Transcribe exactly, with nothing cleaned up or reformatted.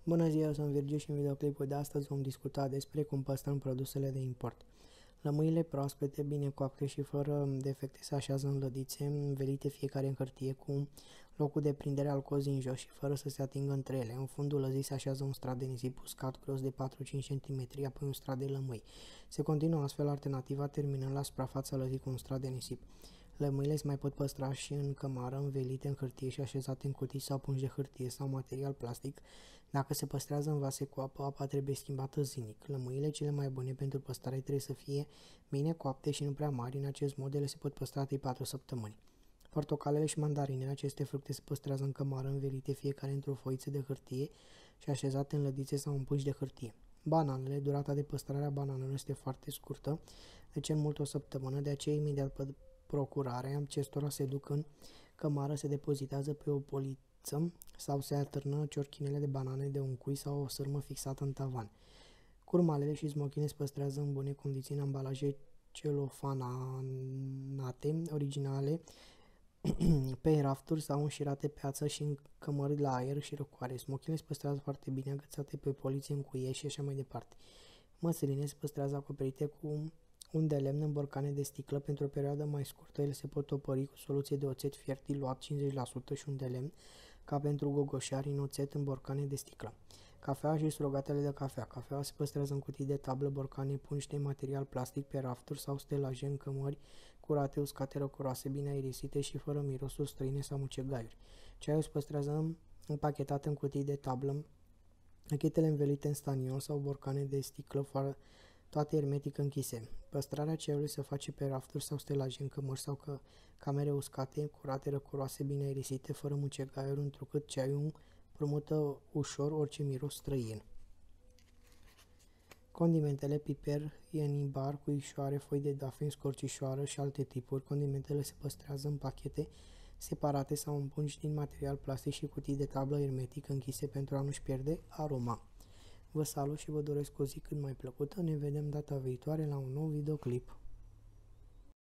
Bună ziua, sunt Virgil și în videoclipul de astăzi vom discuta despre cum păstrăm produsele de import. Lămâile proaspete, bine coapte și fără defecte se așează în lădițe, învelite fiecare în hârtie cu locul de prindere al cozii în jos și fără să se atingă între ele. În fundul lăzii se așează un strat de nisip uscat gros de patru-cinci centimetri, apoi un strat de lămâi. Se continuă astfel alternativa terminând la suprafața lăzii cu un strat de nisip. Lămâile se mai pot păstra și în cămară, învelite în hârtie și așezate în cutii sau pungi de hârtie sau material plastic. Dacă se păstrează în vase cu apă, apa trebuie schimbată zilnic. Lămâile cele mai bune pentru păstrare trebuie să fie bine coapte și nu prea mari. În acest mod, ele se pot păstra trei patru săptămâni. Portocalele și mandarinele, aceste fructe se păstrează în cămară, învelite fiecare într-o foiță de hârtie și așezate în lădițe sau în pungi de hârtie. Bananele, durata de păstrare a bananelor este foarte scurtă, de cel mult o săptămână, de aceea imediat după procurarea acestora se duc în cămară, se depozitează pe o poliță sau se alternă ciorchinele de banane de un cui sau o sârmă fixată în tavan. Curmalele și smochine se păstrează în bune condiții în ambalaje celofanate originale pe rafturi sau înșirate pe ață și în cămări la aer și răcoare. Smochinele se păstrează foarte bine agățate pe polițe în cuie și așa mai departe. Măsline se păstrează acoperite cu un de lemn în borcane de sticlă. Pentru o perioadă mai scurtă, ele se pot topări cu soluție de oțet fiert diluat cincizeci la sută și un de lemn, ca pentru gogoșari, în oțet în borcane de sticlă. Cafea și surogatele de cafea. Cafeaua se păstrează în cutii de tablă, borcane, pungi de material plastic pe rafturi sau stelaje în cămări curate, uscate, răcoroase, bine aerisite și fără mirosuri străine sau mucegaiuri. Ceaiul se păstrează împachetat în cutii de tablă, achetele învelite în staniol sau borcane de sticlă, fără toate hermetic închise. Păstrarea ceaiului se face pe rafturi sau stelaje în cămări sau că camere uscate, curate, răcoroase, bine aerisite, fără mucegaiuri, întrucât ceaiul promută ușor orice miros străin. Condimentele, piper, ienibar, cuișoare, foi de dafen, scorțișoară și alte tipuri. Condimentele se păstrează în pachete separate sau în pungi din material plastic și cutii de tablă hermetic închise pentru a nu-și pierde aroma. Vă salut și vă doresc o zi cât mai plăcută. Ne vedem data viitoare la un nou videoclip.